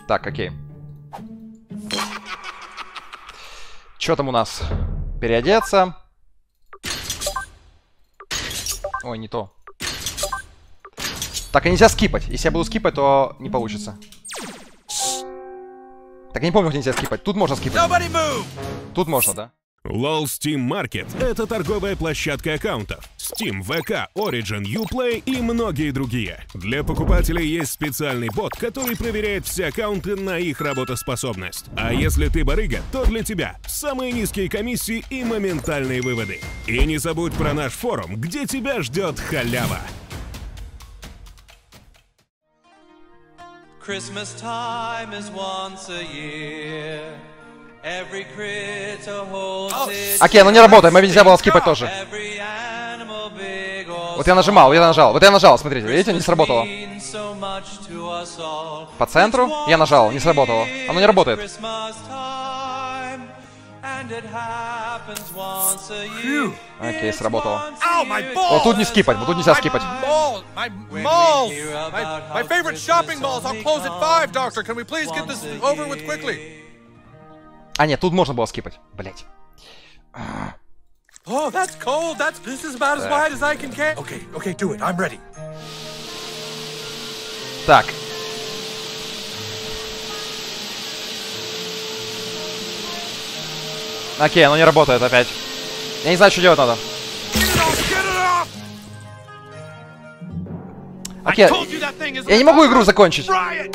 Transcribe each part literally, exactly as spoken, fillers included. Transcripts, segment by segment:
Так, окей. Что там у нас? Переодеться. Ой, не то. Так, и нельзя скипать. Если я буду скипать, то не получится. Так, я не помню, где нельзя скипать. Тут можно скипать. Тут можно, да? лол Steam Market — это торговая площадка аккаунтов. Steam, ви кей, Origin, Uplay и многие другие. Для покупателей есть специальный бот, который проверяет все аккаунты на их работоспособность. А если ты барыга, то для тебя самые низкие комиссии и моментальные выводы. И не забудь про наш форум, где тебя ждет халява. Christmas time is once a year. Every critter holds its Окей, ну не работает, мне нельзя было скипать тоже. Вот я нажимал, я нажал, вот я нажал, смотрите, видите, не сработало. По центру я нажал, не сработало. Оно не работает. Окей, сработало. Вот тут не скипать, вот тут нельзя скипать. А, нет, тут можно было скипать. Блять. Oh, that's cold. That's this is about as wide as I can get. Okay, okay, do it. I'm ready. Так. Окей, оно не работает опять. Я не знаю, что делать надо. Окей. Я не могу игру закончить.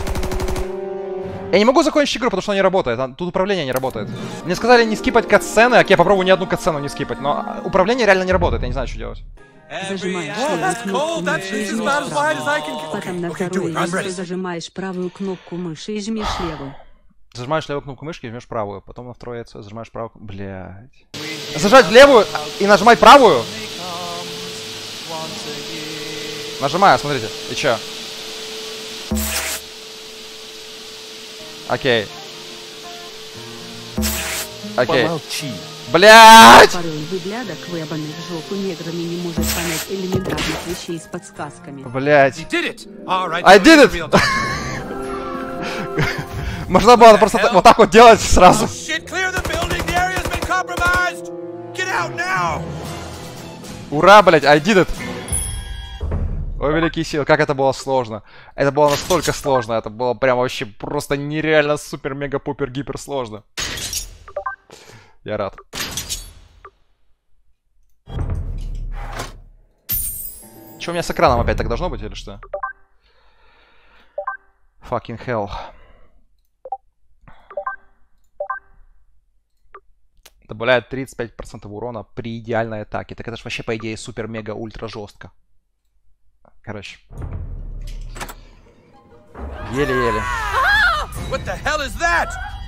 Я не могу закончить игру, потому что она не работает. Тут управление не работает. Мне сказали не скипать катсцены, а я попробую ни одну катсцену не скипать. Но управление реально не работает, я не знаю, что делать. Зажимаешь левую кнопку мыши и жмешь правую. Потом на вторую листу зажимаешь правую кнопку мыши и жмешь левую. Зажимаешь левую кнопку мышки и жмешь правую. Потом на второе яйцо зажимаешь правую. Блядь. Зажать левую и нажимать правую? Нажимаю, смотрите. И чё? Окей. Окей. Блядь! Порой выглядок, выебанный в жопу неграми, не может понять элементарных вещей с подсказками. Блядь. I did it! Можно было просто вот так вот делать сразу. Ура, блядь, I did it! Ой, великие силы, как это было сложно. Это было настолько сложно, это было прям вообще просто нереально супер-мега-пупер-гипер сложно. Я рад. Че, у меня с экраном опять так должно быть или что? Fucking hell. Добавляет тридцать пять процентов урона при идеальной атаке. Так это же вообще, по идее, супер-мега-ультра жестко. Короче. Еле-еле. What the hell is that?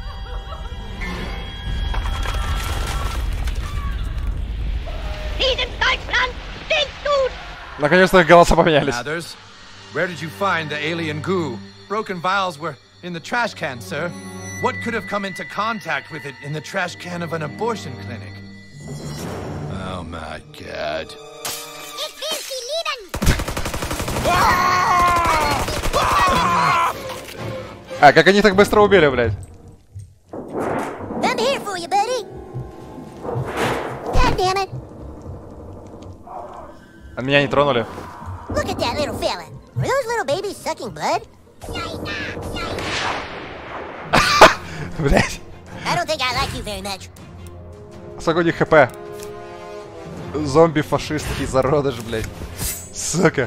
Наконец-то голоса поменялись. Mathers, where did you find the alien goo? Broken vials were in the trash can, sir. What could have come into contact with it in the trash can of an abortion clinic? Oh my god. А, как они так быстро убили, блядь? I'm here for you, buddy. God damn it. А меня не тронули. Look at that little fella. Are those little babies sucking blood? Блядь. I don't think I like you very much. Сколько у них хп? Зомби-фашистский зародыш, блядь. Сука.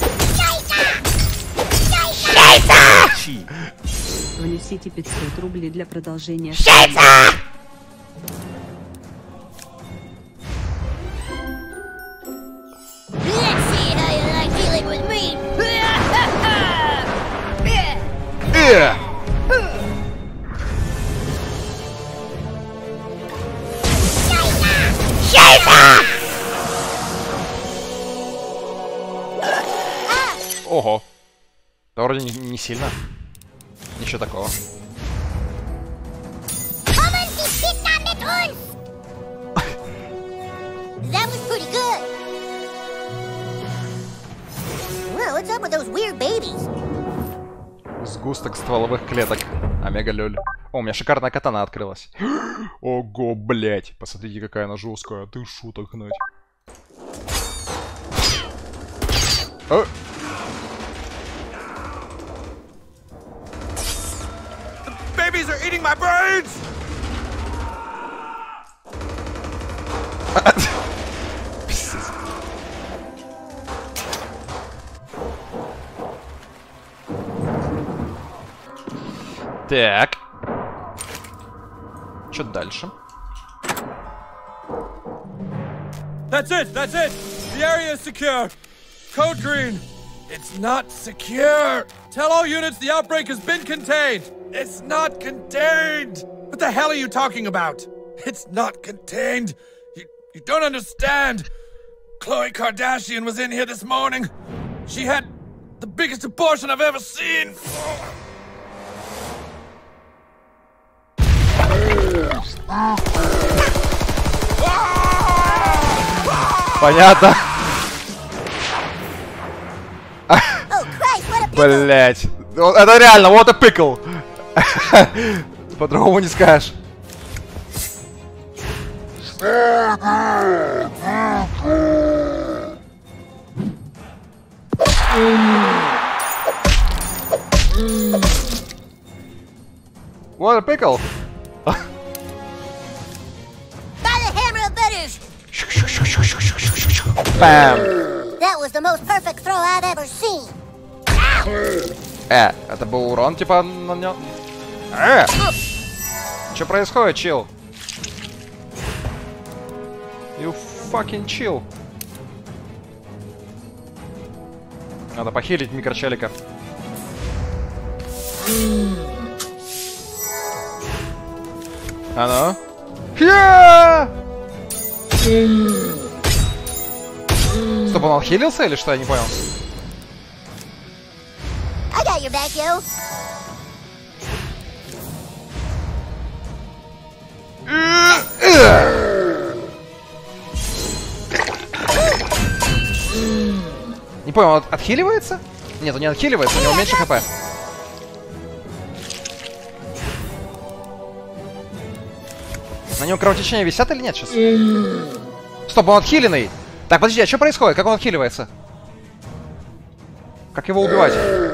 Внесите пятьсот рублей для продолжения. Let's see how you like dealing with me. Yeah. Ого. Да вроде не, не сильно. Ничего такого. That was pretty good. Well, what's up with those weird babies? Сгусток стволовых клеток. Омега лёль. О, у меня шикарная катана открылась. Ого, блять. Посмотрите, какая она жесткая. Ты шуток гнать. О! Babies are eating my brains! Так. Что дальше? That's it! That's it! The area is secure! Code green! It's not secure! Tell all units the outbreak has been contained! It's not contained! What the hell are you talking about? It's not contained! You, you don't understand! Khloe Kardashian was in here this morning! She had the biggest abortion I've ever seen! Понятно. Oh, Christ, what a pickle! Блять. Это реально, вот a pickle. По-другому не скажешь. What a pickle. By the hammer of Butters! Бам. That was the most perfect throw I've ever seen. Э, это был урон, типа, на нем. Э! Что происходит, чил? You fucking chill. Надо похилить микрочелика. А ну? Хя! Стоп, он отхилился или что? Я не понял. I got your back, yo. Не понял, он от- отхиливается? Нет, он не отхиливается, у него меньше хп. На нем кровотечения висят или нет сейчас? Стоп, он отхиленный. Так, подожди, а что происходит? Как он отхиливается? Как его убивать?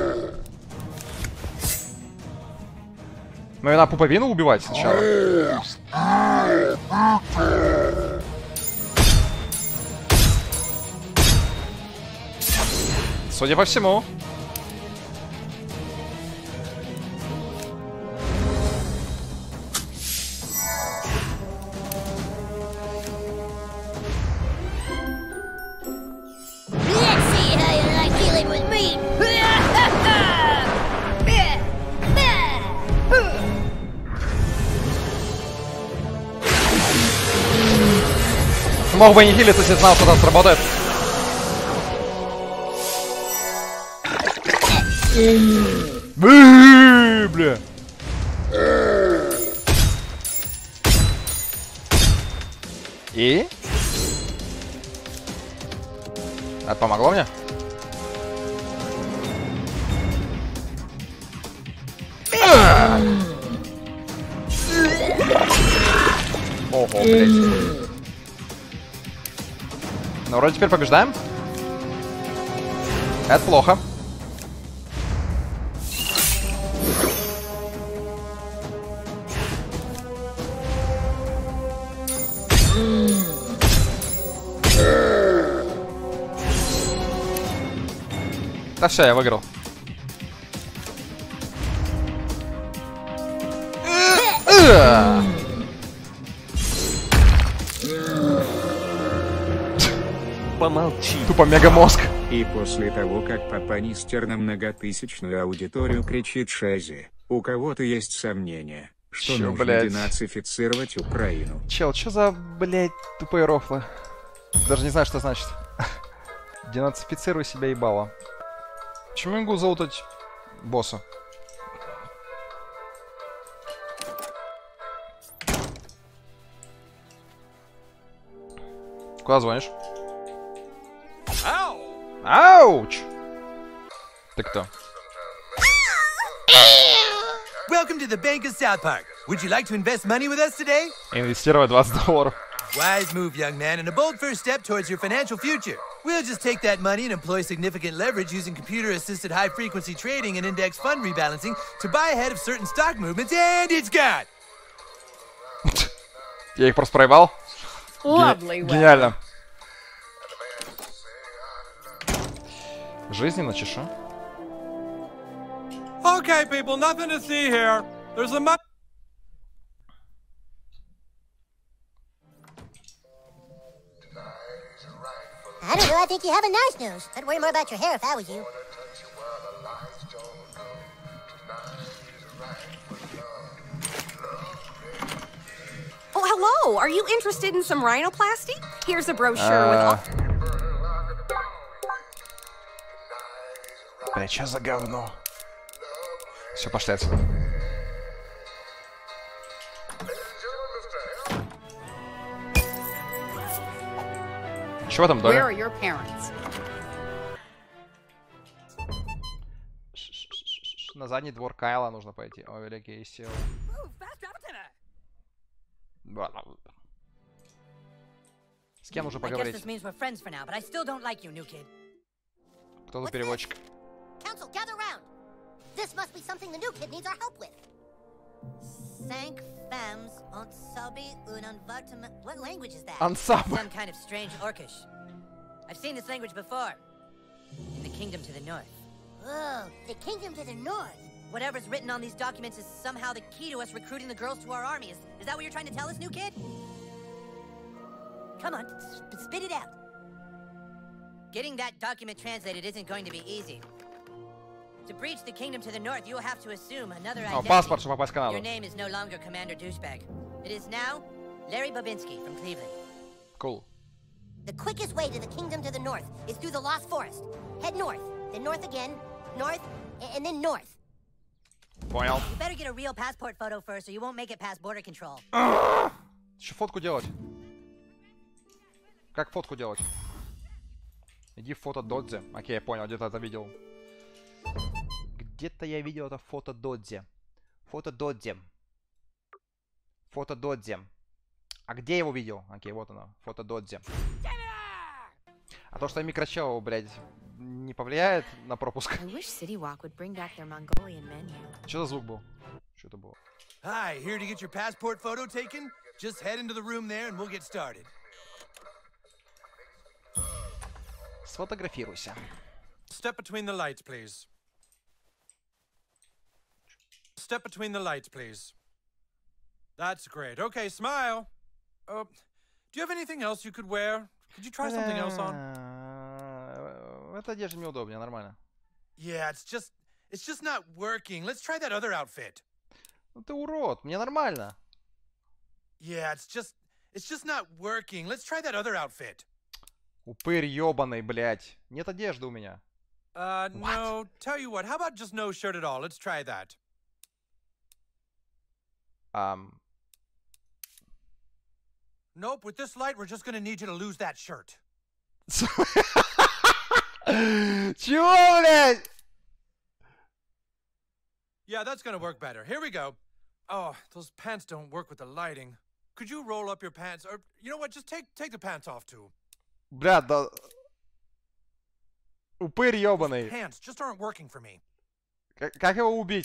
Ну, надо пуповину убивать сначала. Судя по всему. Let's see how you like dealing with me. Мог бы не хилиться, если знал, что там сработает. Бы, бля. И? Это помогло мне? Ого, блядь. Ну, вроде теперь побеждаем. Это плохо. Да все, я выиграл. Помолчи. Тупо мегамозг. И после того, как Папанистер на многотысячную аудиторию кричит Шази, у кого-то есть сомнения, что Чё, нужно блядь? денацифицировать Украину. Чел, что за, блядь, тупые рофлы? Даже не знаю, что значит. Денацифицируй себя, ебало. Почему я могу залутать босса? Куда звонишь? Ауч! Ты кто? welcome to the Bank of South Park. Would you like to invest money with us today? Инвестировать двадцать долларов. Wise move, young man, and a bold first step towards your financial future. We'll just take that money and employ significant leverage using computer-assisted high-frequency trading and index fund rebalancing to buy ahead of certain stock movements, and it's gone! Я их просто проебал. Lovely. Гениально. Жизненно чешу. Okay, people, nothing to see here. There's a mu- I don't know, I think you have a nice nose. I'd worry more about your hair if I was you. Oh, hello. Are you interested in some rhinoplasty? Here's a brochure with all... Бля, чё за говно? Все, пошли отсюда. Чего там, Where доля? are your parents? На задний двор Кайла нужно пойти. О, великие силы. С кем нужно поговорить? Кто тут переводчик? Council, gather round. This must be something the new kid needs our help with. Cinq femmes ensabi un envartement. What language is that? Ансамбль. Some kind of strange Orcish. I've seen this language before. In the kingdom to the north. Oh, the kingdom to the north. Whatever's written on these documents is somehow the key to us recruiting the girls to our army. Is, is that what you're trying to tell us, new kid? Come on, sp spit it out. Getting that document translated isn't going to be easy. To breach the kingdom to the north, you will have to assume another identity. О, паспорт, чтобы попасть в Канаду. Your name is no longer Commander Douchebag. It is now Larry Babinski from Cleveland. Cool. The quickest way to the kingdom to the north is through the Lost Forest. Head north, then north again, north, and then north. Понял. You better get a real passport photo first, or you won't make it past border control. Еще фотку делать. Как фотку делать? Иди в фото Додзе. Окей, я понял, где-то это видел. Где-то я видел это фото Додзе. Фото Додзе. Фото Додзе. А где я его видел? Окей, вот оно. Фото Додзе. А то, что я микрочел, блядь, не повлияет на пропуск? Что за звук был? Что это было? Hi, here to get your passport photo taken? Just head into the room there and we'll get started. Сфотографируйся. Step between the lights, please. Step between the lights, please. That's great. Okay, smile. Uh, do you have anything else you could wear? Could you try something else on? В этой одежде мне удобнее, нормально. Yeah, it's just, it's just not working. Let's try that other outfit. Ну ты урод, мне нормально. Yeah, it's just, it's just not working. Let's try that other outfit. Упырь ёбаный, блядь. Нет одежды у меня. Uh, no. Tell you what, how about just no shirt at all? Let's try that. Um. Nope, with this light, we're just gonna need you to lose that shirt. Чего, блядь? Yeah, that's gonna work better. Here we go. Oh, those pants don't work with the lighting. Could you roll up your pants? Or, you know what, just take take the pants off, too. Бля, да... Упырь ёбаный. Pants just aren't working for me. Как, как его убить?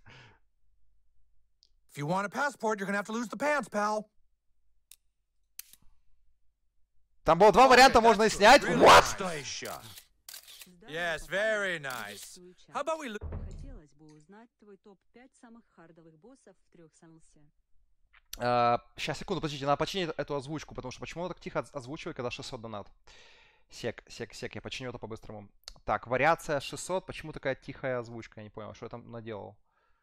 If you want a passport, you're gonna have to lose the pants, pal. Там было два варианта, можно и снять. What? Yes, very nice. How about we look... Хотелось бы узнать твой топ пять самых хардовых боссов в трех Санлсе. Сейчас, секунду, подождите, надо починить эту озвучку, потому что почему он так тихо озвучивает, когда шестьсот донат? Сек, сек, сек, я починю это по-быстрому. Так, вариация шестьсот, почему такая тихая озвучка? Я не понял, что я там наделал.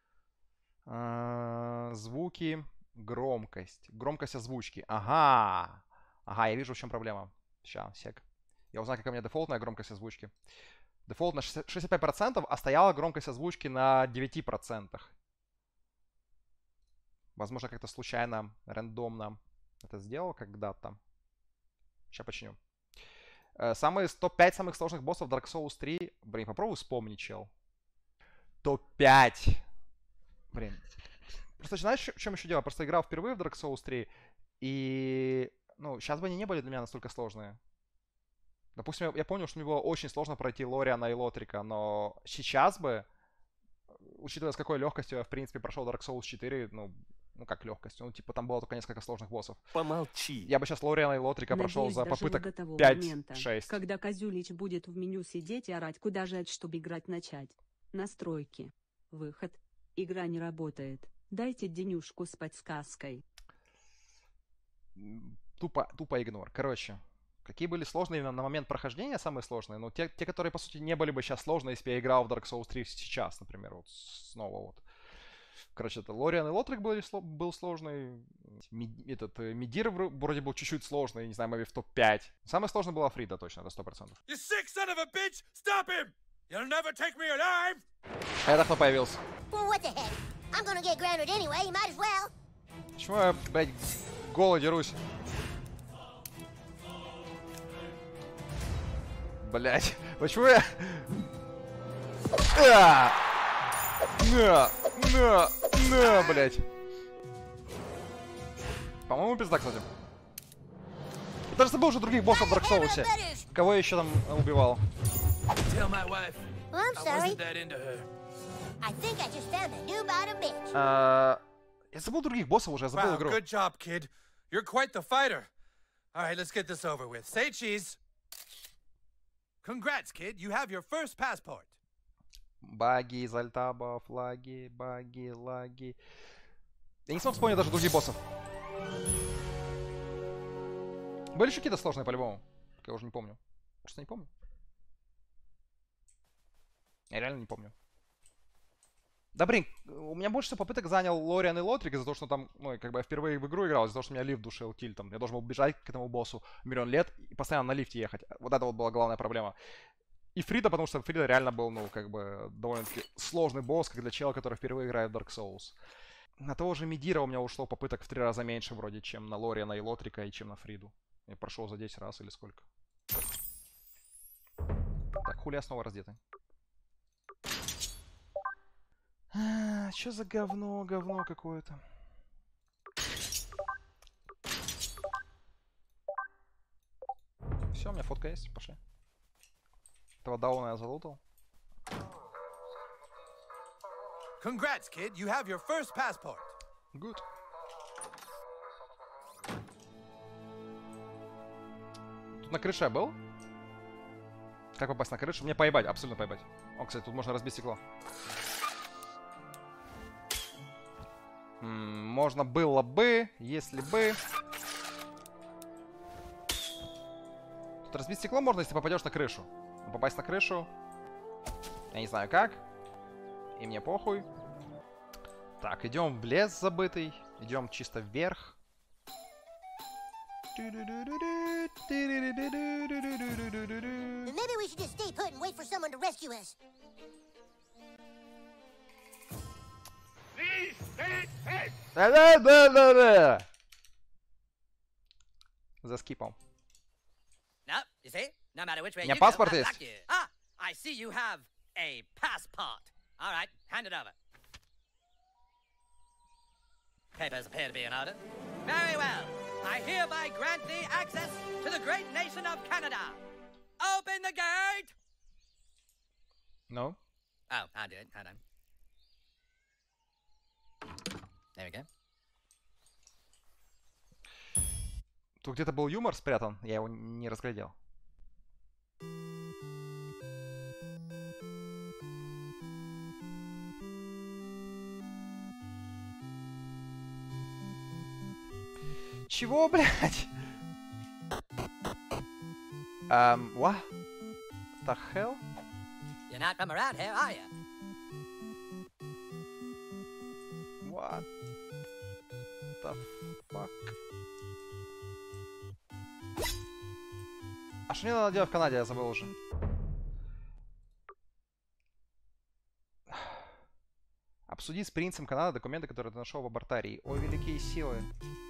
А, звуки, громкость. Громкость озвучки. Ага. Ага, я вижу, в чем проблема. Сейчас, сек. Я узнаю, какая у меня дефолтная громкость озвучки. Дефолт на шестьдесят пять процентов, а стояла громкость озвучки на девять процентов. Возможно, как-то случайно, рандомно это сделал когда-то. Сейчас починю. Самые топ пять самых сложных боссов Dark Souls три. Блин, попробуй вспомнить, чел. топ пять. Блин. Просто знаешь, в чем еще дело? Просто играл впервые в Dark Souls три, и... Ну, сейчас бы они не были для меня настолько сложные. Допустим, я, я помню, что мне было очень сложно пройти Лориана и Лотрика, но сейчас бы, учитывая, с какой легкостью я, в принципе, прошел Dark Souls четыре, ну, ну как легкостью, ну, типа, там было только несколько сложных боссов. Помолчи. Я бы сейчас Лориана и Лотрика Надеюсь, прошел за попыток пять-шесть. пять-шесть. Когда Козюлич будет в меню сидеть и орать, куда жать, чтобы играть начать. Настройки. Выход. Игра не работает. Дайте денюжку с подсказкой. Тупо, тупо игнор. Короче, какие были сложные на, на момент прохождения, самые сложные, но те, те, которые, по сути, не были бы сейчас сложные, если бы я играл в Dark Souls три сейчас, например, вот снова вот. Короче, это Лориан и Лотрик был, был сложный, Ми, этот Мидир вроде был чуть-чуть сложный, не знаю, maybe в топ пять. Самое сложное была Фрида, точно, это сто процентов. You sick son of a bitch! Stop him! You'll never take me alive! Это кто появился? Well, what the heck? I'm gonna get grounded anyway, you might as well. Почему я, блядь, голо дерусь? Блядь, почему я... А! На! На! На, блядь! По-моему, пизда, кстати. Я даже забыл уже других боссов в Dark Souls. Кого я еще там убивал? Tell my wife Well, I'm I sorry. wasn't that into her. I think I just found a new bottom bitch. А, я забыл других боссов уже, я забыл Wow, игру. good job, kid. You're quite the fighter. All right, let's get this over with. Say cheese. Congrats, kid. You have your first passport. Баги из альтаба, флаги, баги, лаги. Я не смог вспомнить даже других боссов. Были еще какие-то сложные по-любому. Я уже не помню. Просто не помню. Я реально не помню. Да блин, у меня больше всего попыток занял Лориан и Лотрик из-за того, что там, ну, как бы я впервые в игру играл, из-за того, что меня лифт душил тильтом. Я должен был бежать к этому боссу миллион лет и постоянно на лифте ехать. Вот это вот была главная проблема. И Фрида, потому что Фрида реально был, ну, как бы, довольно-таки сложный босс, как для чела, который впервые играет в Dark Souls. На того же Мидира у меня ушло попыток в три раза меньше, вроде, чем на Лориана и Лотрика, и чем на Фриду. Я прошел за десять раз или сколько. Так, хули я снова раздетый. А, чё за говно, говно какое-то. Все, у меня фотка есть, пошли. Этого дауна я залутал. Congrats, kid. You have your first passport. Good. Тут на крыше я был? Как попасть на крышу? Мне поебать, абсолютно поебать. О, кстати, тут можно разбить стекло. М-м, можно было бы, если бы... Тут разбить стекло можно, если попадешь на крышу. Но попасть на крышу... Я не знаю как. И мне похуй. Так, идем в лес забытый. Идем чисто вверх. Maybe we should just stay put and wait for someone to rescue us. Да-да-да-да-да! За скипом. Now, you see, no matter which way У меня you паспорт go, есть. luck you. Ah, I see you have a passport. All right, hand it over. Papers appear to be in order. Very well. I hereby grant thee access to the great nation of Canada. Open the gate! No. Oh, I'll do it. Hold on. There we go. Тут где-то был юмор спрятан, я его не разглядел. Чего, блядь? Um, what? The hell? You're not from around here, are you? What the fuck? А что мне надо делать в Канаде, я забыл уже. Обсудить с принцем Канады документы, которые ты нашел в абортарии. О, великие силы.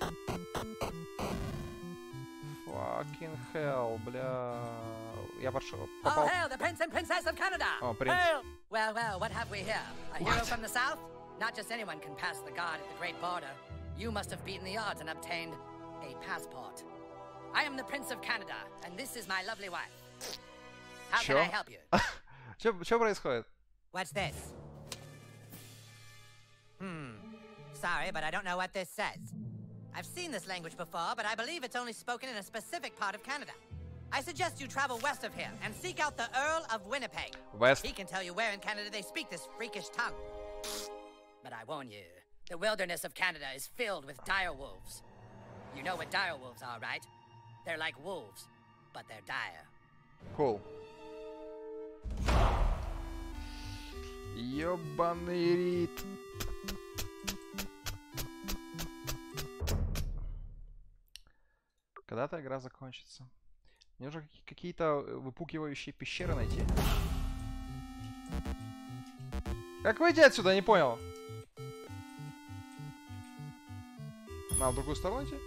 Fucking hell, бля. Я пошел. All hail the Prince and Princess of Canada! О, принц. Hail! Well, well, what have we here? A hero from the south? Not just anyone can pass the guard at the Great Border. You must have beaten the odds and obtained a passport. I am the Prince of Canada, and this is my lovely wife. How can I help you? Что происходит? What's this? Hmm. Sorry, but I don't know what this says. I've seen this language before, but I believe it's only spoken in a specific part of Canada. I suggest you travel west of here and seek out the Earl of Winnipeg. West. He can tell you where in Canada they speak this freakish tongue. But I warn you, the wilderness of Canada is filled with dire wolves. You know what dire wolves are, right? They're like wolves, but they're dire. Cool. Ёбаный рит. Когда-то игра закончится. Мне нужно какие-то выпукивающие пещеры найти. Как выйти отсюда? Я не понял. На, в другую сторону идти?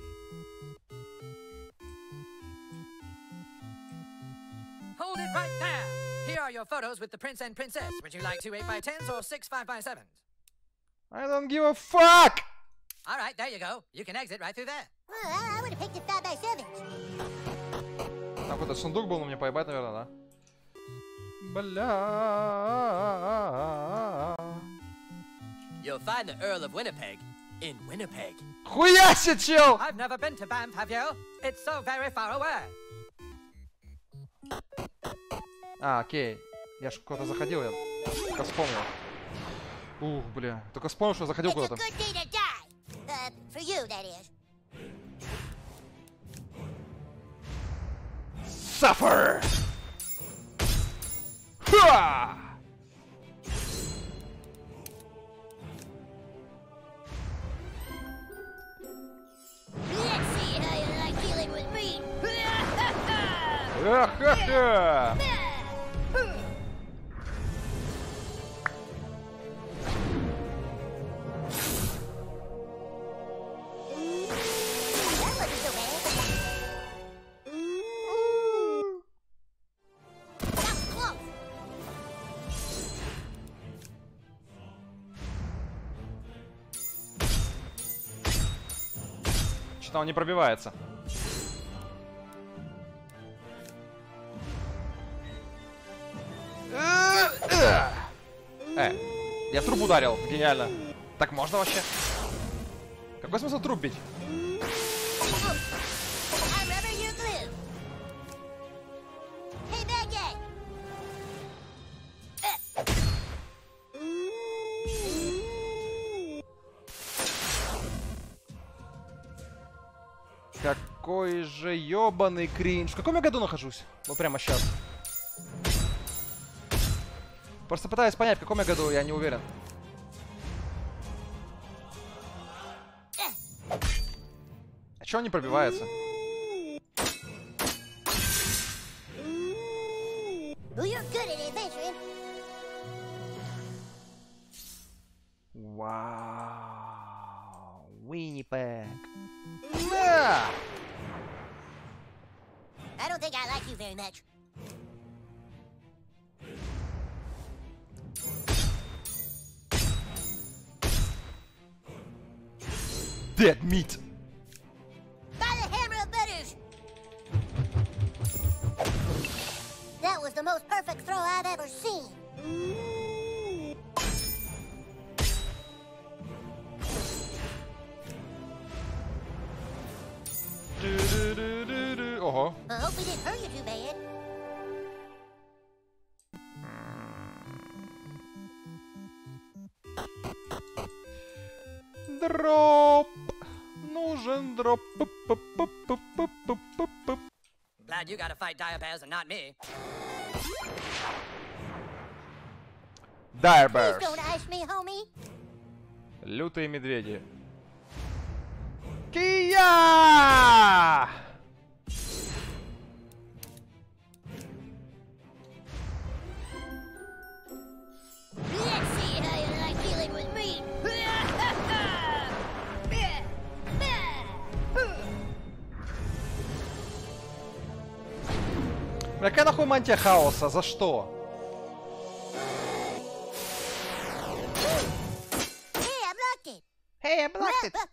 Hold it right there! Here are your photos with the prince and princess. Would you like two eight by tens or six five by sevens? I don't give a fuck! Alright, there you go. You can exit right through there. Well, I would have picked it five by sevens. Там какой-то сундук был, но мне поебать, наверное, да? Бля. You'll find the Earl of Winnipeg in Winnipeg. Хуяси, чел! I've never been to Banff, have you? It's so very far away. А, окей. Я ж куда-то заходил, я только вспомнил. Ух, бля. Только вспомнил, что заходил куда-то. Uh, for you, that is. Suffer! Ха! Let's see how you like dealing with me. Ха-ха-ха! Что-то он не пробивается. Э, я в труп ударил. Гениально. Так можно вообще? Какой смысл труп бить? Какой же ёбаный кринж. В каком я году нахожусь? Вот прямо сейчас. Просто пытаюсь понять, в каком я году, я не уверен. А чё он не пробивается? Вау. Winnipeg. Да! I don't think I like you very much. Dead meat. By the hammer of butters. That was the most perfect throw I've ever seen. Ого. I hope we didn't hurt you too bad. Дроп. Нужен дроп. Glad you gotta fight dire bears and not me. Dire Please bears. don't ice me, homie. Лютые медведи. Кия! Let's see how you like dealing with me. Бля, какая нахуй мантия хаоса? За что? Hey, I blocked it.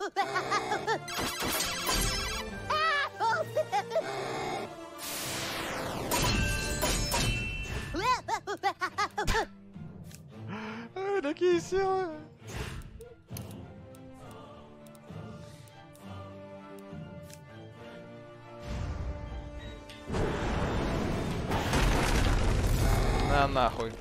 Ой, такие силы. На нахуй.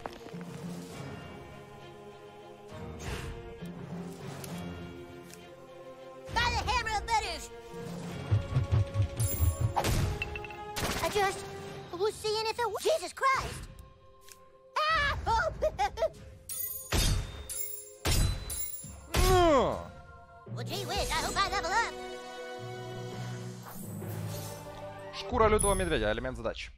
I just was seeing if it was Jesus Christ. Ah! Oh. Well, gee whiz, I hope I level up. Шкура лютого медведя, элемент задачи.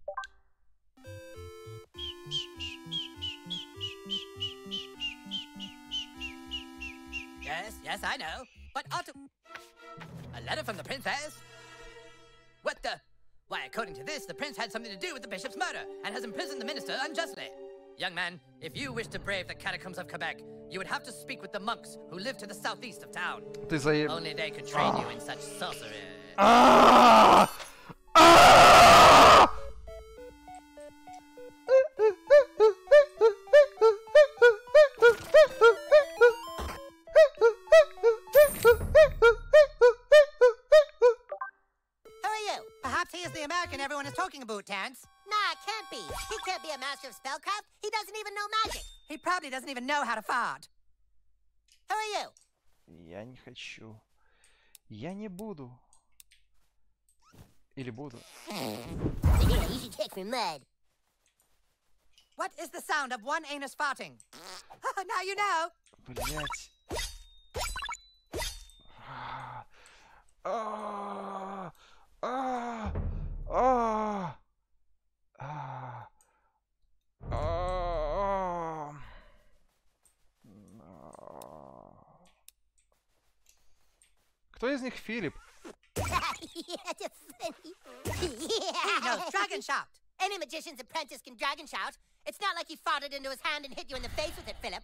Yes, yes, I know. But auto... A letter from the princess? What the... Why, according to this, the prince had something to do with the bishop's murder and has imprisoned the minister unjustly. Young man, if you wish to brave the catacombs of Quebec, you would have to speak with the monks who live to the southeast of town. Ты заеб... Only they could train you in such sorcery. Everyone is talking about, Terrence. Nah, it can't be. He can't be a master of spellcraft. He doesn't even know magic. He probably doesn't even know how to fart. Who are you? Я не хочу. Я не буду. Или буду. Yeah, you should check for mud. What is the sound of one anus farting? Now you know. Блять. А, а, а, а, а. Кто из них Филипп? Yeah, that's funny. Yeah. He knows dragon shout. Any magician's apprentice can dragon shout. It's not like he farted into his hand and hit you in the face with it, Philip.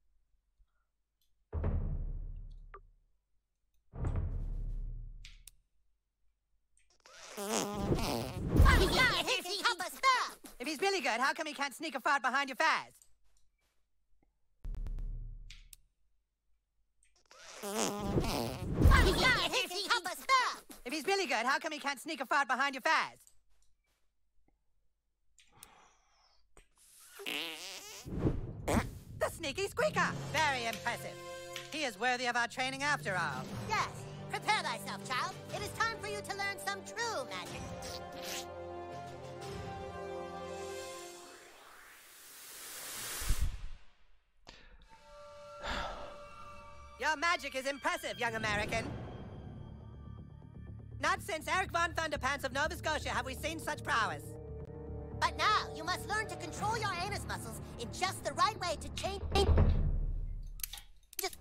If he's really good, how come he can't sneak a fart behind your faz? If he's really good, how come he can't sneak a fart behind your faz? The sneaky squeaker! Very impressive. He is worthy of our training after all. Yes. Prepare thyself, child. It is time for you to learn some true magic. Your magic is impressive, young American. Not since Eric von Thunderpants of Nova Scotia have we seen such prowess. But now, you must learn to control your anus muscles in just the right way to change... Just...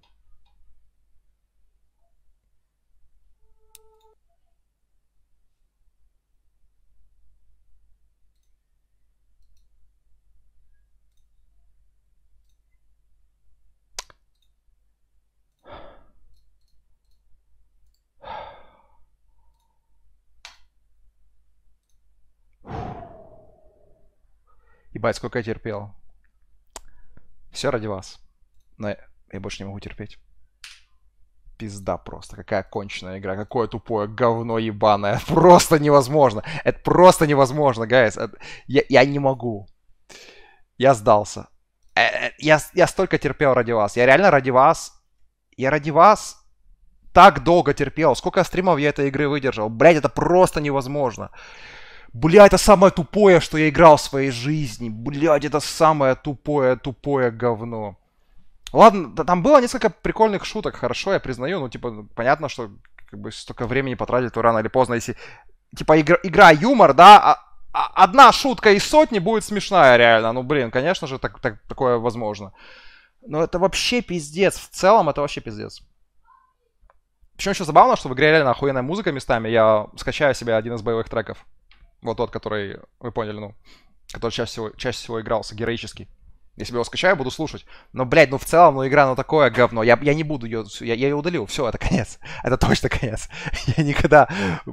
Ебать, сколько я терпел. Все ради вас. Но я больше не могу терпеть. Пизда просто. Какая конченая игра. Какое тупое говно ебаное. Просто невозможно. Это просто невозможно, гайс. Я, я не могу. Я сдался. Я, я столько терпел ради вас. Я реально ради вас. Я ради вас так долго терпел. Сколько стримов я этой игры выдержал. Блять, это просто невозможно. Бля, это самое тупое, что я играл в своей жизни. Блядь, это самое тупое, тупое говно. Ладно, там было несколько прикольных шуток, хорошо, я признаю. Ну, типа, понятно, что как бы столько времени потратить, то рано или поздно, если... Типа, игра, игра юмор, да, а, а одна шутка из сотни будет смешная, реально. Ну, блин, конечно же, так, так, такое возможно. Но это вообще пиздец. В целом, это вообще пиздец. Причем еще забавно, что в игре реально охуенная музыка местами. Я скачаю себе один из боевых треков. Вот тот, который, вы поняли, ну, который чаще всего, чаще всего игрался, героический. Если я его скачаю, буду слушать. Но, блядь, ну в целом, ну игра, ну такое говно. Я, я не буду ее... Я, я ее удалил. Все, это конец. Это точно конец. Я никогда...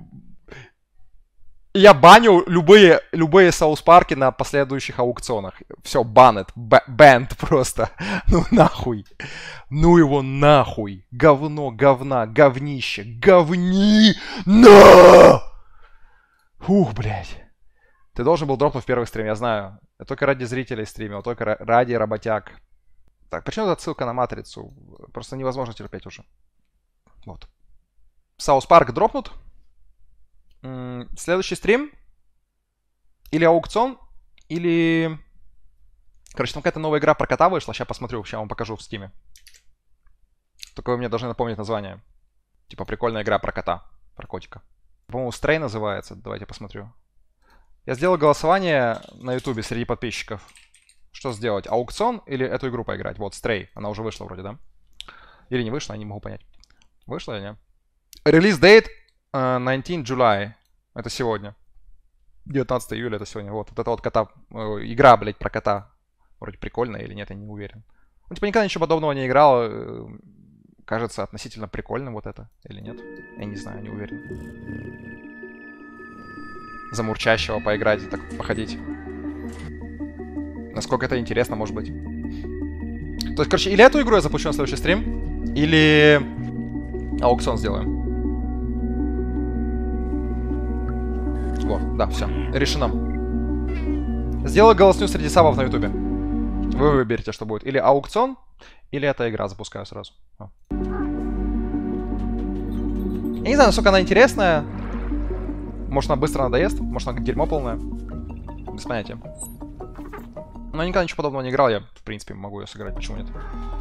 Я баню любые, любые Саус-парки на последующих аукционах. Все, банет. Бэнд просто. Ну нахуй. Ну его нахуй. Говно, говна, говнище. Говни! На! Фух, блядь. Ты должен был дропнуть в первый стрим, я знаю. Я только ради зрителей стримил, только ради работяг. Так, почему тут ссылка на Матрицу? Просто невозможно терпеть уже. Вот. Саус Парк дропнут. М-м, следующий стрим. Или аукцион, или... Короче, там какая-то новая игра про кота вышла. Сейчас посмотрю, сейчас вам покажу в стиме. Только вы мне должны напомнить название. Типа прикольная игра про кота. Про котика. По-моему, Stray называется. Давайте посмотрю. Я сделал голосование на ютубе среди подписчиков. Что сделать? Аукцион или эту игру поиграть? Вот, Stray. Она уже вышла вроде, да? Или не вышла, я не могу понять. Вышла или нет? Релиз дейт uh, девятнадцатого июля. Это сегодня. девятнадцатого июля это сегодня. Вот, вот это вот кота. Uh, игра, блядь, про кота. Вроде прикольная или нет, я не уверен. Ну, типа, никогда ничего подобного не играл. Uh, кажется относительно прикольным вот это. Или нет? Я не знаю, не уверен. За мурчащего поиграть и так походить. Насколько это интересно, может быть. То есть, короче, или эту игру я запущу на следующий стрим, или аукцион сделаем. Вот, да, все. Решено. Сделаю голосню среди сабов на ютубе. Вы выберете, что будет. Или аукцион, или эта игра. Запускаю сразу. О. Я не знаю, насколько она интересная. Может, она быстро надоест, может, она дерьмо полное. Без понятия. Но я никогда ничего подобного не играл, я, в принципе, могу ее сыграть, почему нет.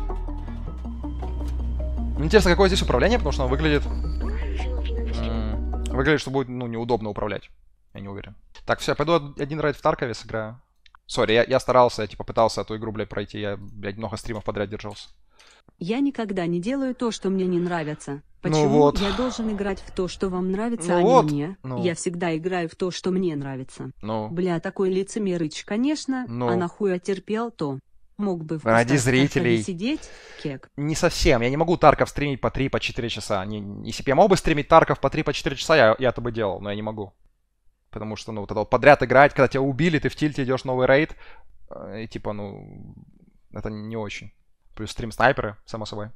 Интересно, какое здесь управление, потому что оно выглядит... Выглядит, что будет, ну, неудобно управлять. Я не уверен. Так, все, я пойду один рейд в Таркове сыграю. Сори, я, я старался, я, типа, пытался эту игру, блядь, пройти, я, блядь, много стримов подряд держался. Я никогда не делаю то, что мне не нравится. Почему ну вот. Я должен играть в то, что вам нравится, ну а вот. не мне? Ну. Я всегда играю в то, что мне нравится. Ну. Бля, такой лицемерыч, конечно, ну. а нахуй терпел то. Мог бы в ради зрителей сидеть, кек. Не совсем. Я не могу Тарков стримить по три, по четыре часа. Не, если бы я мог бы стримить Тарков по три, по четыре часа, я, я это бы делал, но я не могу. Потому что, ну, вот это вот подряд играть, когда тебя убили, ты в тильте идешь новый рейд, и типа, ну, это не очень. Плюс стрим снайперы, само собой.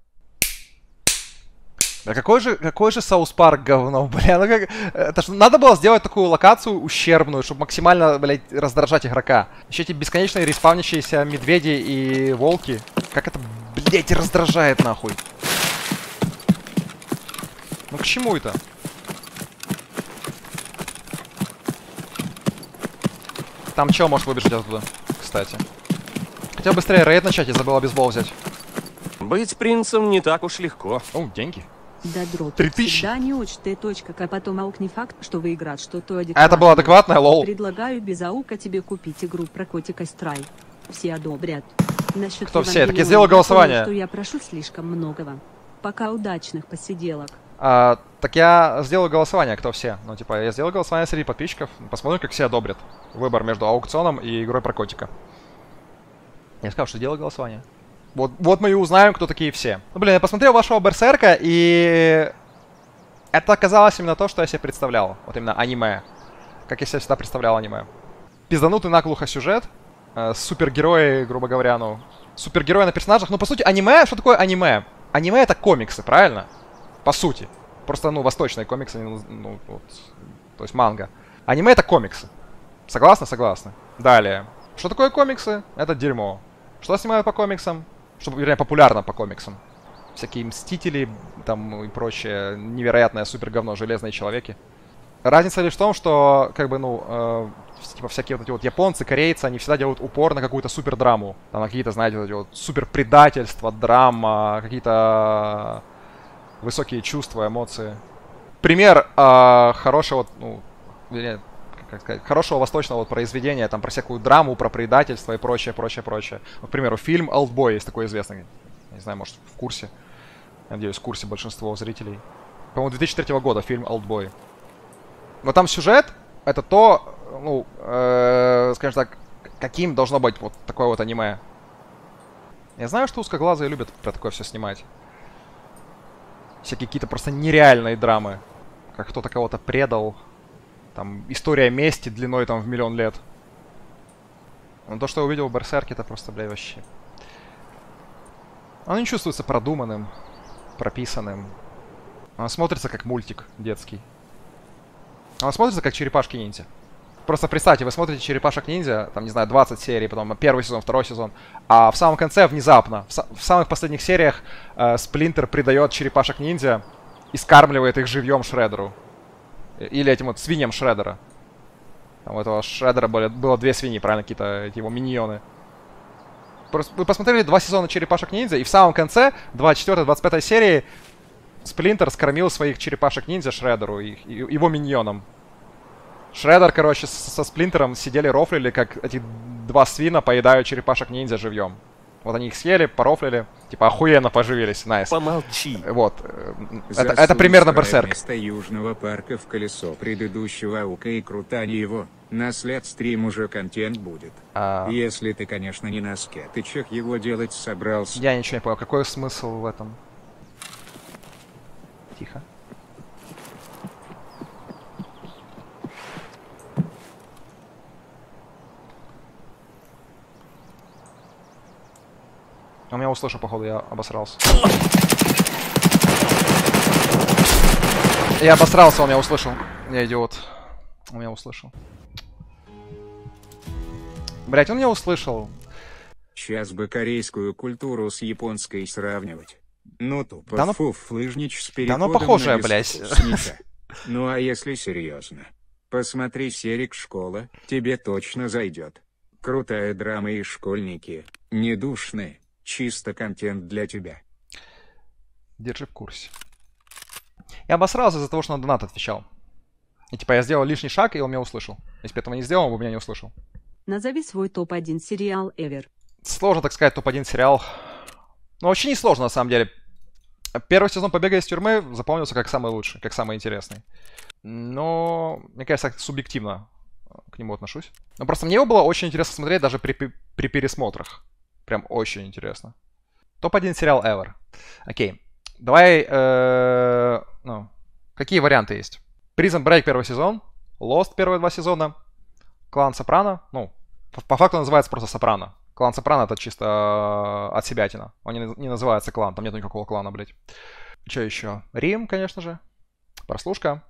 Да какой же, какой же Саус Парк говно, бля, ну как... Это ж надо было сделать такую локацию ущербную, чтобы максимально, блядь, раздражать игрока. Еще эти бесконечные респавнящиеся медведи и волки. Как это, блядь, раздражает нахуй. Ну к чему это? Там чего может выбежать оттуда, кстати? Хотел быстрее рейд начать, я забыл обезбол взять. Быть принцем не так уж легко. О, деньги. Да дроп. Три тысячи. Да не уч ты точка, а потом аук не факт, что выиграть что-то адекватное. А это было адекватное, лол. Предлагаю без аука тебе купить игру про котика Страй. Все одобрят. Насчет кто все? Так я сделал голосование. Что я прошу слишком многого. Пока удачных посиделок. А, так я сделаю голосование, кто все. Ну, типа, я сделаю голосование среди подписчиков. Посмотрим, как все одобрят. Выбор между аукционом и игрой про котика. Я сказал, что делаю голосование. Вот, вот мы и узнаем, кто такие все. Ну, блин, я посмотрел вашего Берсерка, и... Это оказалось именно то, что я себе представлял. Вот именно аниме. Как я себе всегда представлял аниме. Пизданутый наглухо сюжет. Э, супергерои, грубо говоря, ну... Супергерои на персонажах. Ну, по сути, аниме... Что такое аниме? Аниме — это комиксы, правильно? По сути. Просто, ну, восточные комиксы, ну, вот, то есть манга. Аниме — это комиксы. Согласны? Согласны. Далее. Что такое комиксы? Это дерьмо. Что снимают по комиксам? Что, вернее, популярно по комиксам. Всякие Мстители, там, и прочее. Невероятное супер говно, Железные Человеки. Разница лишь в том, что, как бы, ну, э, типа, всякие вот эти вот японцы, корейцы, они всегда делают упор на какую-то супер драму. Там, на какие-то, знаете, вот эти вот супер предательства, драма, какие-то высокие чувства, эмоции. Пример э, хорошего, ну, вернее, как сказать, хорошего восточного вот произведения, там, про всякую драму, про предательство и прочее, прочее, прочее. Вот, к примеру, фильм «Олдбой» есть такой известный. Не знаю, может, в курсе. Надеюсь, в курсе большинство зрителей. По-моему, две тысячи третьего года фильм «Олдбой». Но там сюжет — это то, ну, э, скажем так, каким должно быть вот такое вот аниме. Я знаю, что узкоглазые любят про такое все снимать. Всякие какие-то просто нереальные драмы. Как кто-то кого-то предал. Там история мести длиной там в миллион лет. Но то, что я увидел в Берсерке, это просто, блядь, вообще... Оно не чувствуется продуманным, прописанным. Оно смотрится как мультик детский. Оно смотрится как черепашки-ниндзя. Просто представьте, вы смотрите черепашек-ниндзя, там, не знаю, двадцать серий, потом первый сезон, второй сезон, а в самом конце внезапно, в, в самых последних сериях э, Сплинтер придает черепашек-ниндзя и скармливает их живьем Шреддеру. Или этим вот свиньям Шреддера. Там у этого Шреддера были, было две свиньи, правильно, какие-то эти его миньоны. Просто вы посмотрели два сезона черепашек-ниндзя, и в самом конце, двадцать четвёртой двадцать пятой серии, Сплинтер скормил своих черепашек-ниндзя Шреддеру и, и его миньонам. Шреддер, короче, со, со Сплинтером сидели, рофлили, как эти два свина поедают черепашек-ниндзя живьем. Вот они их съели, порофлили, типа охуенно поживились, найс. Помолчи. Вот. Это, это примерно Берсерк. Вместо Южного парка в колесо предыдущего Аука и крутани его. На след стрим уже контент будет. А... Если ты, конечно, не на скетычах его делать собрался. Я ничего не понял. Какой смысл в этом? Тихо. Он меня услышал, походу, я обосрался. Я обосрался, он меня услышал. Я идиот. Он меня услышал. Блять, он меня услышал. Сейчас бы корейскую культуру с японской сравнивать. Ну тупо, да ну... фуфлыжнич с Да переходом ну похожее, на блять. Ну а если серьезно? Посмотри серик «Школа», тебе точно зайдет. Крутая драма и школьники. Недушные. Чисто контент для тебя. Держи в курсе. Я обосрался из-за того, что на донат отвечал. И типа я сделал лишний шаг, и он меня услышал. Если бы этого не сделал, он бы меня не услышал. Назови свой топ один сериал ever. Сложно, так сказать, топ один сериал. Ну, вообще не сложно, на самом деле. Первый сезон «Побега из тюрьмы» запомнился как самый лучший, как самый интересный. Но, мне кажется, субъективно к нему отношусь. Но просто мне его было очень интересно смотреть даже при, при пересмотрах. Прям очень интересно. топ один сериал ever. Окей. Давай... Э, ну, какие варианты есть? Prison Break первый сезон. Lost первые два сезона. Клан Сопрано. Ну, по, по факту называется просто Сопрано. Клан Сопрано это чисто от себятина. Он не, не называется клан. Там нет никакого клана, блядь. Что еще? Рим, конечно же. Прослушка.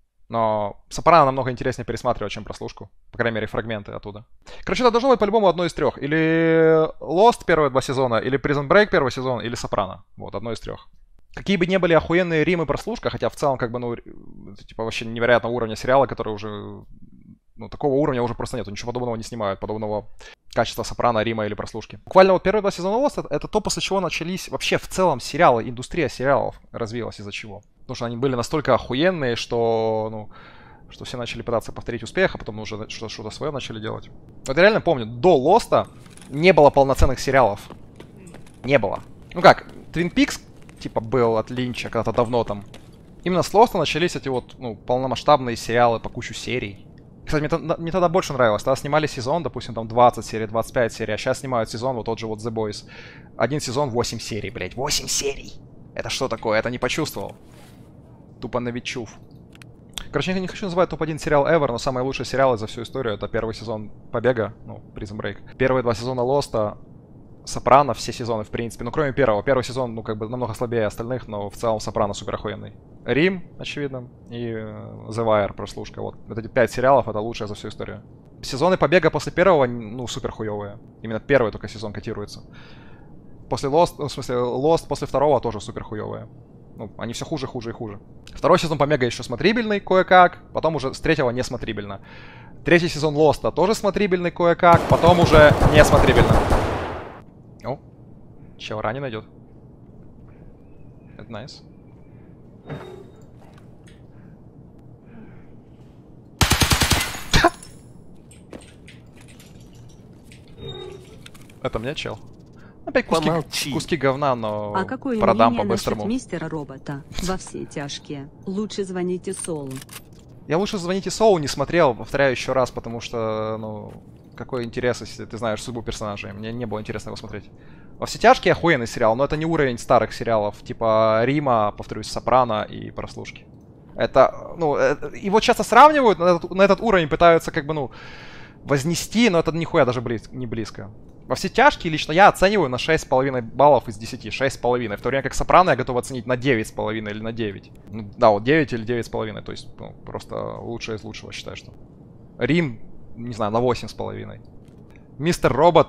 Но Сопрано намного интереснее пересматривать, чем прослушку. По крайней мере, фрагменты оттуда. Короче, это должно быть по-любому одно из трех. Или Lost первые два сезона, или Prison Break первый сезон, или Сопрано. Вот, одно из трех. Какие бы ни были охуенные Рим и прослушка, хотя в целом, как бы, ну, типа, вообще невероятного уровня сериала, который уже... Ну, такого уровня уже просто нет. Ничего подобного не снимают, подобного качества Сопрано, Рима или прослушки. Буквально вот первые два сезона Lost, это, это то, после чего начались вообще в целом сериалы, индустрия сериалов развилась из-за чего. Потому что они были настолько охуенные, что, ну, что все начали пытаться повторить успех, а потом уже что-то свое начали делать. Вот я реально помню, до Лоста не было полноценных сериалов. Не было. Ну как, Twin Peaks, типа, был от Линча когда-то давно там. Именно с Лоста начались эти вот, ну, полномасштабные сериалы по кучу серий. Кстати, мне, мне тогда больше нравилось. Тогда снимали сезон, допустим, там двадцать серий, двадцать пять серий, а сейчас снимают сезон, вот тот же вот The Boys. Один сезон, восемь серий, блядь. восемь серий! Это что такое? Это не почувствовал. Тупо новичув. Короче, я не хочу называть топ один сериал ever, но самый лучший сериал за всю историю это первый сезон Побега, ну, Prison Break. Первые два сезона Лоста, Сопрано, все сезоны, в принципе. Ну, кроме первого. Первый сезон, ну, как бы намного слабее остальных, но в целом Сопрано супер охуенный. Рим, очевидно, и The Wire, прослушка. Вот. Вот эти пять сериалов, это лучшее за всю историю. Сезоны Побега после первого, ну, супер хуёвые. Именно первый только сезон котируется. После Lost, ну, в смысле, Lost после второго тоже супер хуёвые. Ну, они все хуже, хуже и хуже. Второй сезон Побега еще смотрибельный кое-как, потом уже с третьего не смотрибельно. Третий сезон Лоста тоже смотрибельный кое-как, потом уже не смотрибельно. О, чел ранен идет. Это найс. Это мне, чел? Опять куски, Помолчи. куски говна, но А какое продам мнение по-быстрому. насчет мистера Робота? Во все тяжкие. Лучше звоните Солу. Я лучше звоните Соу не смотрел, повторяю еще раз, потому что, ну, какой интерес, если ты знаешь судьбу персонажей. Мне не было интересно его смотреть. Во все тяжкие охуенный сериал, но это не уровень старых сериалов, типа Рима, повторюсь, Сопрано и Прослушки. Это, ну, это, его часто сравнивают, на этот, на этот уровень пытаются как бы, ну, вознести, но это нихуя даже близ, не близко. Во все тяжкие лично я оцениваю на шесть с половиной баллов из десяти, шесть с половиной, в то время как Сопрано я готов оценить на девять с половиной или на девять. Ну, да, вот девять или девять с половиной, то есть, ну, просто лучшее из лучшего, считаю, что. Рим, не знаю, на восемь с половиной. Мистер Робот.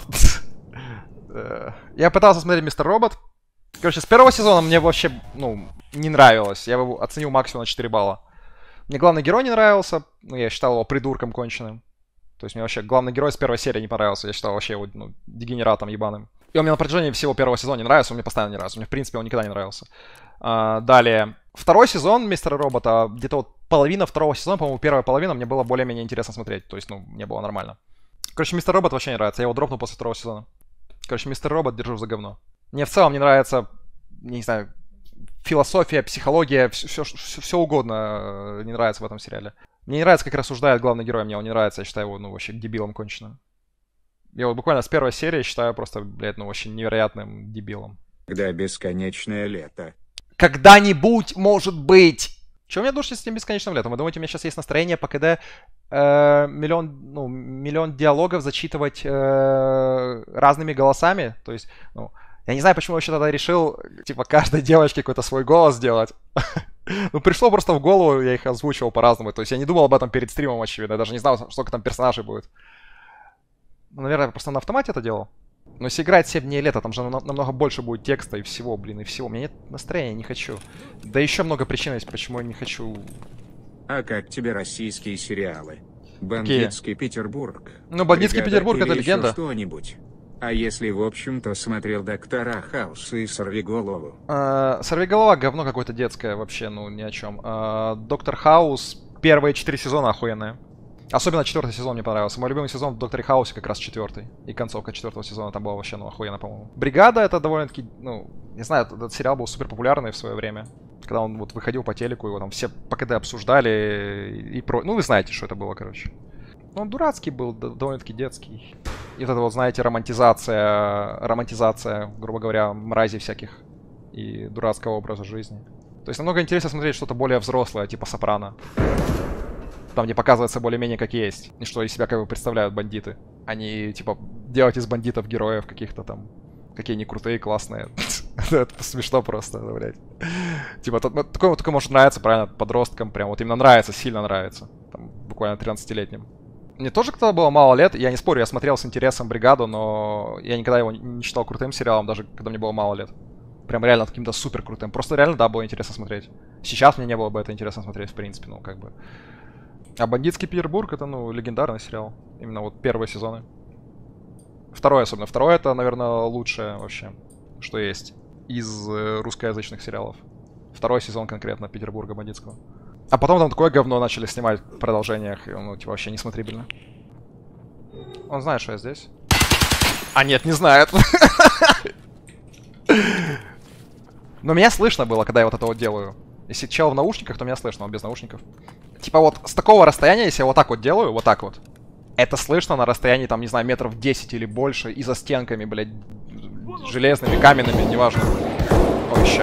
Я пытался смотреть Мистер Робот. Короче, с первого сезона мне вообще, ну, не нравилось. Я его оценил максимум на четыре балла. Мне главный герой не нравился. Ну, я считал его придурком конченым. То есть мне вообще главный герой с первой серии не понравился. Я считал вообще его, ну, дегенератом ебаным. И он мне на протяжении всего первого сезона не нравится. Он мне постоянно не нравится. Мне, в принципе, он никогда не нравился. А, далее. Второй сезон Мистера Робота. Где-то вот половина второго сезона, по-моему, первая половина мне было более-менее интересно смотреть. То есть, ну, мне было нормально. Короче, Мистер Робот вообще не нравится. Я его дропнул после второго сезона. Короче, Мистер Робот держу за говно. Мне в целом не нравится, не знаю, философия, психология, все, все, все угодно не нравится в этом сериале. Мне не нравится, как рассуждает главный герой, мне он не нравится, я считаю его, ну, вообще дебилом конченым. Я вот буквально с первой серии считаю просто, блядь, ну, вообще невероятным дебилом. Когда бесконечное лето. Когда-нибудь, может быть! Чего у меня душит с этим бесконечным летом? Вы думаете, у меня сейчас есть настроение по КД э, миллион, ну, миллион диалогов зачитывать э, разными голосами? То есть, ну, я не знаю, почему я вообще тогда решил, типа, каждой девочке какой-то свой голос сделать. Ну, пришло просто в голову, я их озвучивал по-разному. То есть я не думал об этом перед стримом, очевидно. Я даже не знал, сколько там персонажей будет. Ну, наверное, я просто на автомате это делал. Но если играть семь дней лета, там же намного больше будет текста и всего, блин, и всего. У меня нет настроения, не хочу. Да еще много причин есть, почему я не хочу. А как тебе российские сериалы? Бандитский Какие? Петербург. Ну, Бандитский Бригада Петербург — это легенда. Что-нибудь. А если, в общем-то, смотрел Доктора Хауса и Сорвиголову? А, Сорвиголова говно какое-то детское вообще, ну, ни о чем. А, Доктор Хаус, первые четыре сезона охуенные. Особенно четвертый сезон мне понравился. Мой любимый сезон в Докторе Хаусе как раз четвертый. И концовка четвертого сезона там была вообще, ну, охуенно, по-моему. Бригада — это довольно-таки, ну, не знаю, этот сериал был супер популярный в свое время. Когда он вот выходил по телеку, его там все по КД обсуждали и про... Ну, вы знаете, что это было, короче. Ну, он дурацкий был, довольно-таки детский. И вот это вот, знаете, романтизация, романтизация, грубо говоря, мразей всяких и дурацкого образа жизни. То есть намного интереснее смотреть что-то более взрослое, типа Сопрано. Там, где показывается более-менее как есть. И что из себя как бы представляют бандиты. Они, типа, делать из бандитов героев каких-то там. Какие они крутые, классные. Это смешно просто, блядь. Типа, такое вот может нравиться, правильно, подросткам. Прям вот именно нравится, сильно нравится. Там, буквально тринадцатилетним. Мне тоже когда было мало лет, я не спорю, я смотрел с интересом «Бригаду», но я никогда его не считал крутым сериалом, даже когда мне было мало лет. Прям реально каким-то супер крутым. Просто реально, да, было интересно смотреть. Сейчас мне не было бы это интересно смотреть, в принципе, ну, как бы. А «Бандитский Петербург» — это, ну, легендарный сериал. Именно вот первые сезоны. Второй особенно. Второй — это, наверное, лучшее вообще, что есть из э, русскоязычных сериалов. Второй сезон конкретно Петербурга бандитского. А потом там такое говно начали снимать в продолжениях, и, ну, типа, вообще несмотрибельно. Он знает, что я здесь. А нет, не знает. Но меня слышно было, когда я вот это вот делаю. Если чел в наушниках, то меня слышно, он без наушников. Типа вот с такого расстояния, если я вот так вот делаю, вот так вот, это слышно на расстоянии, там, не знаю, метров десять или больше, и за стенками, блядь, железными, каменными, неважно. О, еще.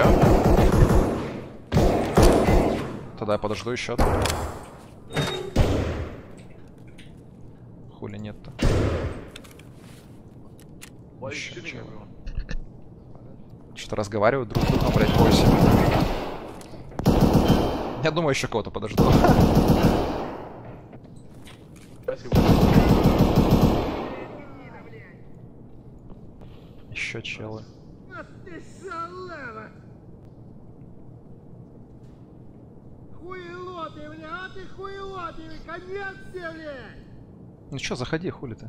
Тогда я подожду еще. Хули нет-то. Что-то разговаривают друг с другом, блядь, бойся. Я думаю, еще кого-то подожду. Еще челы. Ну что, заходи, хули ты.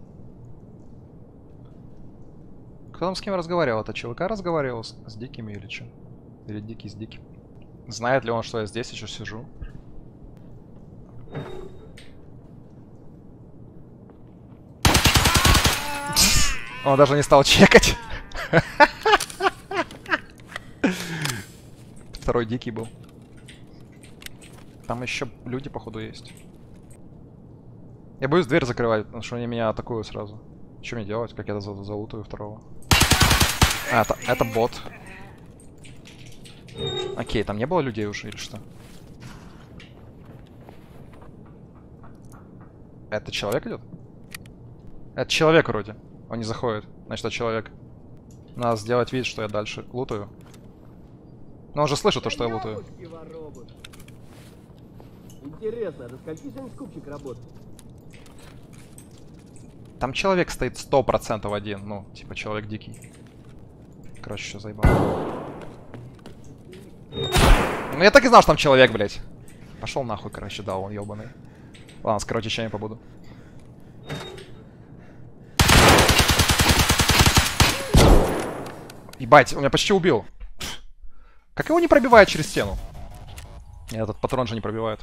Кто там с кем разговаривал? Это ЧВК разговаривал с, с дикими или что? Или дикий с диким? Знает ли он, что я здесь еще сижу? Он даже не стал чекать. Второй дикий был. Там еще люди, походу, есть. Я боюсь дверь закрывать, потому что они меня атакуют сразу. Что мне делать? Как я залутаю второго? А, это, это бот. Окей, там не было людей уже или что? Это человек идет? Это человек вроде. Он не заходит. Значит, это человек. Надо сделать вид, что я дальше лутаю. Но он же слышит то, что я лутаю. Интересно, до скольки сегодня скупчик работает? Там человек стоит сто процентов один. Ну, типа человек дикий. Короче, что заебал. Ну я так и знал, что там человек, блядь. Пошел нахуй, короче, да, он ебаный. Ладно, с кровотечением побуду. Ебать, он меня почти убил. Как его не пробивает через стену? Нет, этот патрон же не пробивает.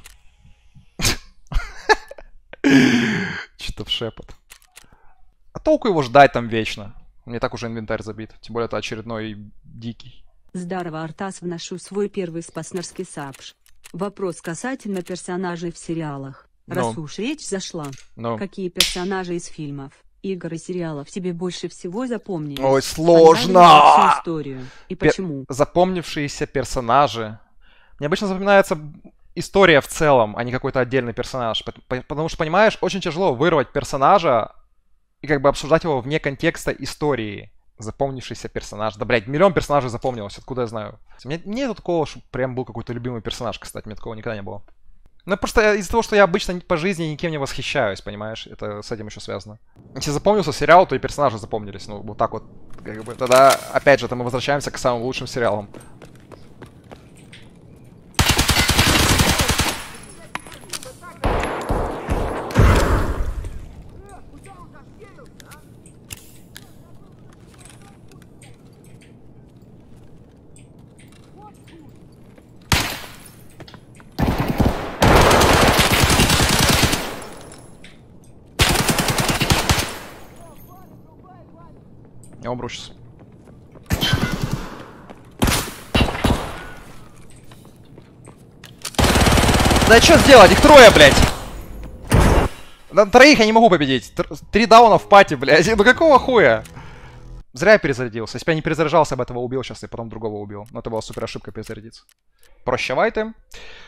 Что-то в шепот. А толку его ждать там вечно? У меня так уже инвентарь забит. Тем более это очередной дикий. Здорово, Артас, вношу свой первый спаснерский сапш. Вопрос касательно персонажей в сериалах. No. Раз уж речь зашла, No. какие персонажи из фильмов, игр и сериалов тебе больше всего запомнились? Ой, сложно! Всю историю. И Пер почему? Запомнившиеся персонажи. Мне обычно запоминается история в целом, а не какой-то отдельный персонаж. Потому что, понимаешь, очень тяжело вырвать персонажа и как бы обсуждать его вне контекста истории. Запомнившийся персонаж. Да, блядь, миллион персонажей запомнилось, откуда я знаю. У меня нет такого, что прям был какой-то любимый персонаж, кстати, у меня такого никогда не было. Ну, просто из-за того, что я обычно по жизни никем не восхищаюсь, понимаешь? Это с этим еще связано. Если запомнился сериал, то и персонажи запомнились. Ну, вот так вот. Как бы, тогда, опять же, то мы возвращаемся к самым лучшим сериалам. Я умру сейчас. Да что сделать? Их трое, блядь! На троих я не могу победить. Тр три дауна в пати, блядь. Ну какого хуя? Зря я перезарядился. Если бы я не перезаряжался, я бы этого убил сейчас и потом другого убил. Но это была супер ошибка перезарядиться. Прощавайте.